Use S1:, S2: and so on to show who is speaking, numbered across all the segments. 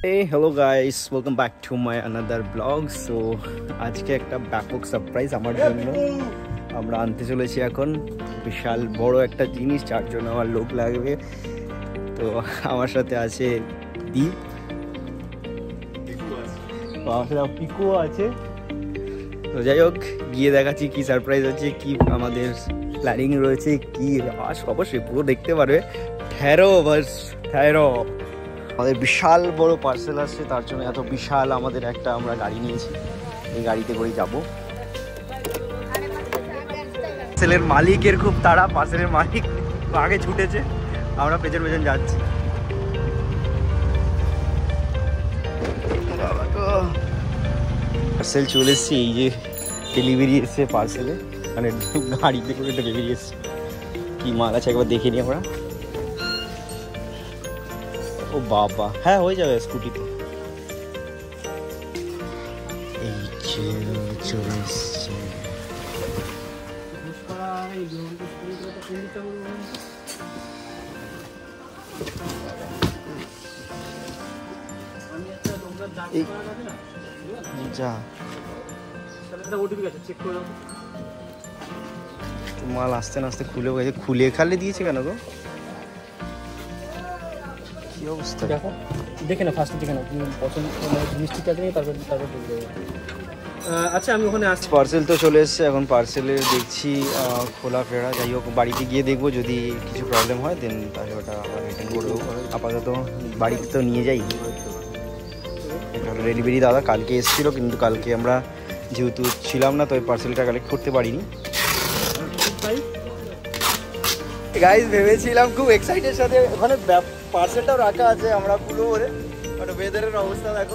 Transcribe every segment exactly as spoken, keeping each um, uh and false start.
S1: Hey hello guys, welcome back to my another vlog. So আজকে একটা ব্যাপক surprise আমার জন্য আমরা আনতে চলেছি এখন বিশাল বড় একটা জিনিস যার জন্য আমার লোক লাগবে। তো আমার সাথে আছে দীপ, পিকু আছে। তো যাই হোক গিয়ে দেখাচ্ছি কি সারপ্রাইজ আছে, কি আমাদের প্ল্যানিং রয়েছে, কি অবশ্যই পুরো দেখতে পারবে। ঠেরো বাস ঠেরো, আমাদের বিশাল বড় পার্সেল আসছে, তার জন্য এত বিশাল আমাদের একটা আমরা গাড়ি নিয়েছি, এই গাড়িতে করেই যাবো। পার্সেলের মালিকের খুব তাড়া, পার্সেলের মালিক আগে ছুটেছে, আমরা পেছন পেছন যাচ্ছি। পার্সেল চলে এসছে, এই যে ডেলিভারি এসছে পার্সেলে, মানে গাড়িতে করে ডেলিভারি এসছে। কি মাল আছে একবার দেখে নিই আমরা। ও বাবা, হ্যাঁ হয়ে যাবে স্কুটিতে। এই যে চলে এসছে, যা মাল আস্তে আস্তে খুলে গেছে, খুলে খালে দিয়েছে কেন গো? কি অবস্থা দেখো, দেখে না ফার্স্টে দেখে না তুমি পছন্দ মিষ্টি কাজ নিয়ে তারপর তারপর বলবো। আচ্ছা আমি ওখানে আসছি। পার্সেল তো চলে এসছে, এখন পার্সেলে দেখছি খোলা ফেরা। যাই হোক বাড়িতে গিয়ে দেখবো, যদি কিছু প্রবলেম হয় দেন তাহলে ওটা আবার রিটার্ন করবো। আপাতত বাড়িতে তো নিয়ে যাই। ডেলিভারি দাদা কালকে এসেছিলো, কিন্তু কালকে আমরা যেহেতু ছিলাম না তো ওই পার্সেলটা কালেক্ট করতে পারিনি। গাইজ ভেবেছিলাম খুব এক্সাইটেড সাথে ওখানে পার্সেলটাও রাখা আছে, আমরা পুরো ওরে ওটা ওয়েদারের অবস্থা দেখো,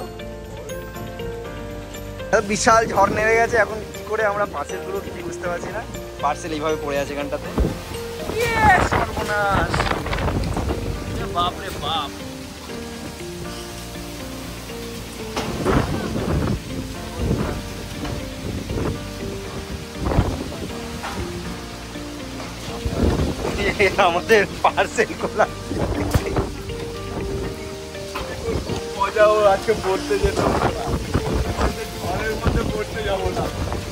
S1: বিশাল ঝড় নেমে গেছে। এখন কি করে আমরা পার্সেলগুলো কিছু বুঝতে পারছি না, পার্সেল এইভাবে পড়ে আছে এখানটাতে। সর্বনাশ, বাপরে বাপ। আমাদের পার্সেল খোলা, মজাও আজকে পড়তে যেত, ঘরের মধ্যে পড়তে যাবো না।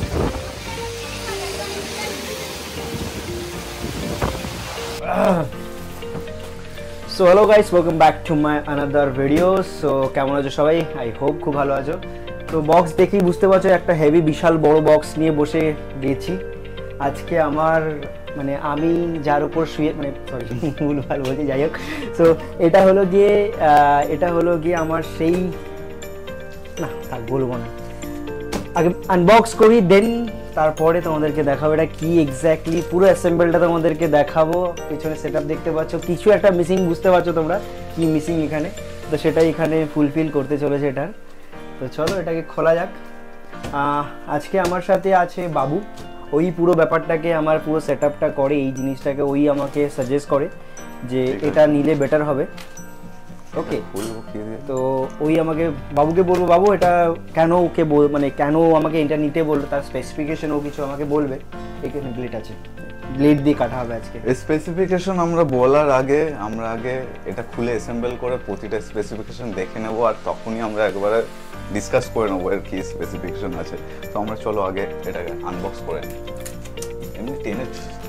S1: So hello guys, welcome back to my another video. So কেমন আছো সবাই? আই হোপ খুব ভালো আছো। তো বক্স দেখেই বুঝতে পারছো একটা হেভি বিশাল বড় বক্স নিয়ে বসে গেছি আজকে। আমার মানে আমি যার উপর শুয়ে মানে সরি ভুল ভাল বলছি, যাই হোক। সো এটা হলো গিয়ে এটা হলো গিয়ে আমার সেই না থাক বলবো না, আগে আনবক্স করি দেন তারপরে তোমাদেরকে দেখাবো এটা কি এক্স্যাক্টলি। পুরো অ্যাসেম্বলটা তোমাদেরকে দেখাবো। পিছনে সেট আপ দেখতে পাচ্ছ, কিছু একটা মিসিং বুঝতে পারছো তোমরা কি মিসিং এখানে, তো সেটাই এখানে ফুলফিল করতে চলেছে এটার। তো চলো এটাকে খোলা যাক। আজকে আমার সাথে আছে বাবু, ওই পুরো ব্যাপারটাকে আমার পুরো সেট আপটা করে, এই জিনিসটাকে ওই আমাকে সাজেস্ট করে যে এটা নিলে বেটার হবে। ওকে, তো ওই আমাকে বাবুকে বলবো, বাবু এটা কেন ওকে বল মানে কেন আমাকে এটা নিতে বললো, তার স্পেসিফিকেশন ও কিছু আমাকে বলবে। এখানে ব্লেড আছে, ব্লেড দিয়ে কাটা হবে আজকে।
S2: স্পেসিফিকেশন আমরা বলার আগে আমরা আগে এটা খুলে অ্যাসেম্বল করে প্রতিটা স্পেসিফিকেশন দেখে নেবো, আর তখনই আমরা একবারে ডিসকাস করে নেবো এর কি স্পেসিফিকেশন আছে। তো আমরা চলো আগে এটাকে আনবক্স করে নিই। এমনি টেনে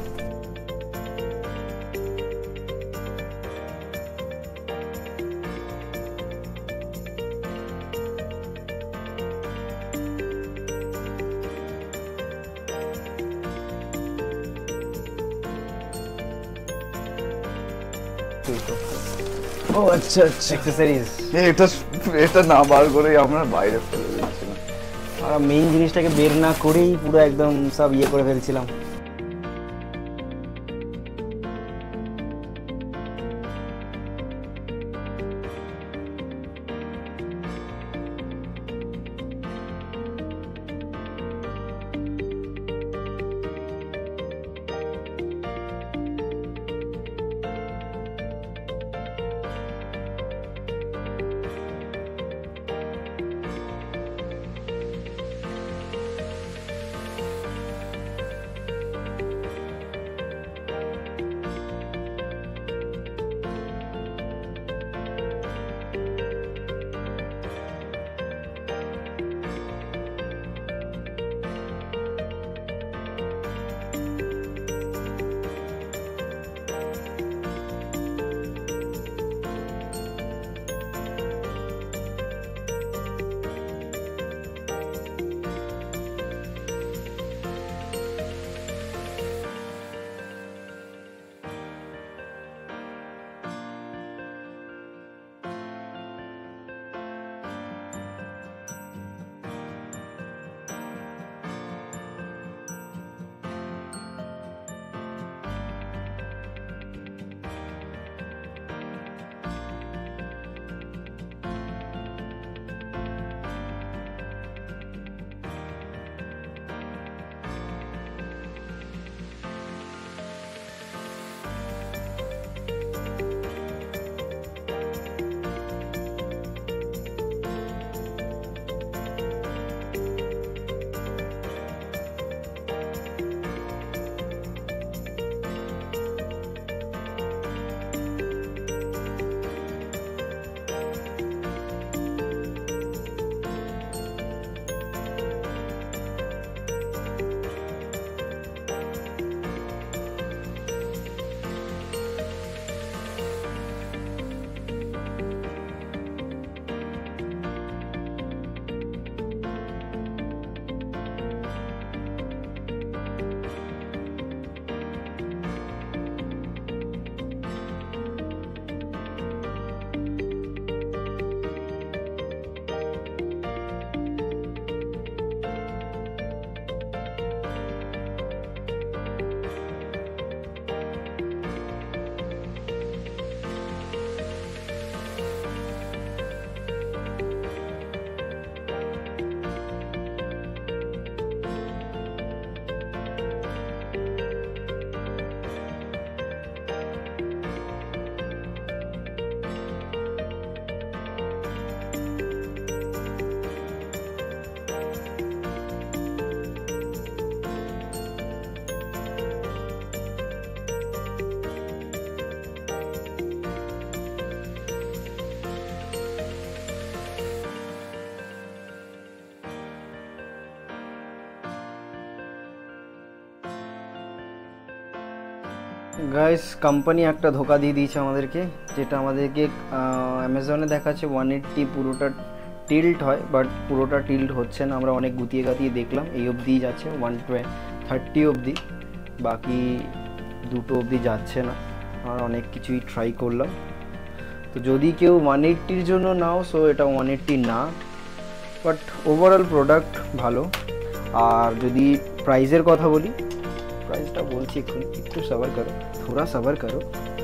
S1: ও আচ্ছা আচ্ছা, অ্যাকসেসরিজ।
S2: এটা এটা না বার করেই আমরা বাইরে ফেলে দিচ্ছিলাম,
S1: আমরা মেইন জিনিসটাকে বের না করেই পুরো একদম সব ইয়ে করে ফেলছিলাম। গাইস কোম্পানি একটা ধোকা দিয়ে দিয়েছে আমাদেরকে, যেটা আমাদেরকে অ্যামাজনে দেখাচ্ছে ওয়ান এইট্টি পুরোটা টিল্ট হয়, বাট পুরোটা টিল্ট হচ্ছে না। আমরা অনেক গুতিয়ে গাতিয়ে দেখলাম, এই অবধি যাচ্ছে ওয়ান থার্টি অবধি, বাকি দুটো অবধি যাচ্ছে না। আর অনেক কিছুই ট্রাই করলাম। তো যদি কেউ ওয়ান এইট্টির জন্য নাও, সো এটা ওয়ান এইট্টি না, বাট ওভারঅল প্রোডাক্ট ভালো। আর যদি প্রাইসের কথা বলি, প্রাইসটা বলছি একটু একটু সবার করো, থোড়া সবার করো।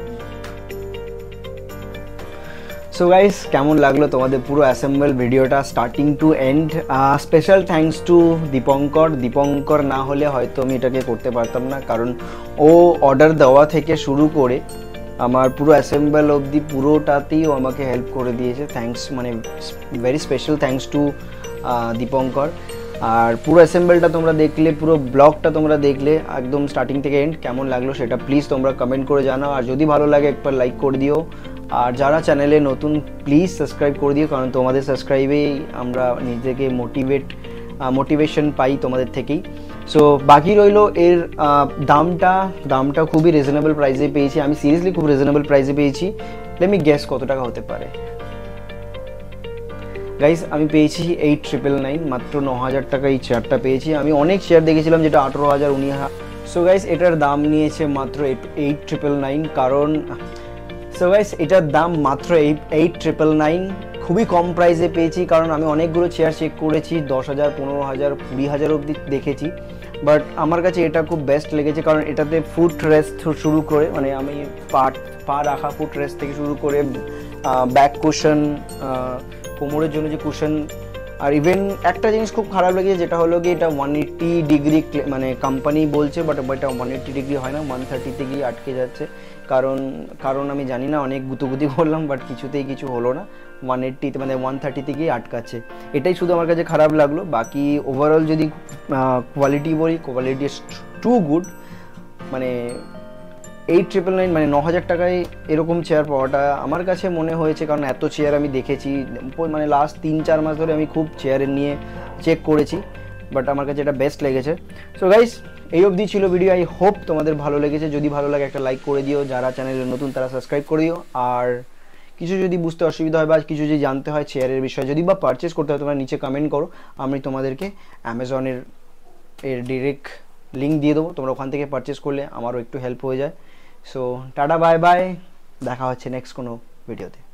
S1: সো গাইস, কেমন লাগলো তোমাদের পুরো অ্যাসেম্বল ভিডিওটা starting to end? Special thanks to Dipankar. Dipankar না হলে হয়তো আমি এটাকে করতে পারতাম না, কারণ ও অর্ডার দেওয়া থেকে শুরু করে আমার পুরো অ্যাসেম্বল অবধি পুরোটাতেই ও আমাকে হেল্প করে দিয়েছে। থ্যাঙ্কস, মানে very special thanks to Dipankar. আর পুরো অ্যাসেম্বলটা তোমরা দেখলে, পুরো ব্লগটা তোমরা দেখলে একদম স্টার্টিং থেকে এন্ড, কেমন লাগলো সেটা প্লিজ তোমরা কমেন্ট করে জানাও। আর যদি ভালো লাগে একবার লাইক করে দিও, আর যারা চ্যানেলে নতুন প্লিজ সাবস্ক্রাইব করে দিও, কারণ তোমাদের সাবস্ক্রাইবেই আমরা নিজেকে মোটিভেট মোটিভেশন পাই তোমাদের থেকেই। সো বাকি রইলো এর দামটা দামটা খুবই রিজনেবল প্রাইসে পেয়েছি আমি, সিরিয়াসলি খুব রিজনেবল প্রাইসে পেয়েছি। লেট মি গেস কত টাকা হতে পারে। গাইস, আমি পেয়েছি এইট ট্রিপল নাইন, মাত্র ন হাজার টাকা এই চেয়ারটা পেয়েছি। আমি অনেক চেয়ার দেখেছিলাম যেটা আঠেরো হাজার উনিশ হাজার। সো গাইস, এটার দাম নিয়েছে মাত্র এইট ট্রিপল নাইন, কারণ সো গাইস এটার দাম মাত্র এইট এইট ট্রিপল নাইন, খুবই কম প্রাইসে পেয়েছি। কারণ আমি অনেকগুলো চেয়ার চেক করেছি, দশ হাজার পনেরো হাজার কুড়ি হাজার অবধি দেখেছি, বাট আমার কাছে এটা খুব বেস্ট লেগেছে। কারণ এটাতে ফুট রেস্ট শুরু করে, মানে আমি পা পা রাখা ফুট রেস্ট থেকে শুরু করে ব্যাক কুশন, কোমরের জন্য যে কুশন, আর ইভেন একটা জিনিস খুব খারাপ লেগেছে, যেটা হলো কি এটা ওয়ান এইট্টি ডিগ্রি মানে কোম্পানি বলছে, বাট এটা ওয়ান এইট্টি ডিগ্রি হয় না, ওয়ান থার্টিতে গিয়ে আটকে যাচ্ছে। কারণ কারণ আমি জানি না, অনেক গুতুগুতি করলাম, বাট কিছুতেই কিছু হলো না, ওয়ান এইট্টিতে মানে ওয়ান থার্টিতে গিয়ে আটকাচ্ছে। এটাই শুধু আমার কাছে খারাপ লাগলো। বাকি ওভারঅল যদি কোয়ালিটি বলি, কোয়ালিটি ইজ টু গুড। মানে এইট ট্রিপল নাইন মানে ন হাজার টাকায় এরকম চেয়ার পাওয়াটা আমার কাছে মনে হয়েছে, কারণ এত চেয়ার আমি দেখেছি, মানে লাস্ট তিন চার মাস ধরে আমি খুব চেয়ারের নিয়ে চেক করেছি, বাট আমার কাছে এটা বেস্ট লেগেছে। সো গাইস, এই অবধি ছিল ভিডিও। আই হোপ তোমাদের ভালো লেগেছে। যদি ভালো লাগে একটা লাইক করে দিও, যারা চ্যানেলে নতুন তারা সাবস্ক্রাইব করে দিও। আর কিছু যদি বুঝতে অসুবিধা হয় বা কিছু যদি জানতে হয় চেয়ারের বিষয়ে, যদি বা পারচেস করতে হয়, তোমরা নিচে কমেন্ট করো, আমি তোমাদেরকে অ্যামাজনের এর ডিরেক্ট লিঙ্ক দিয়ে দেবো, তোমরা ওখান থেকে পারচেস করলে আমারও একটু হেল্প হয়ে যায়। সো টাটা, বাই বাই, দেখা হচ্ছে নেক্সট কোনো ভিডিওতে।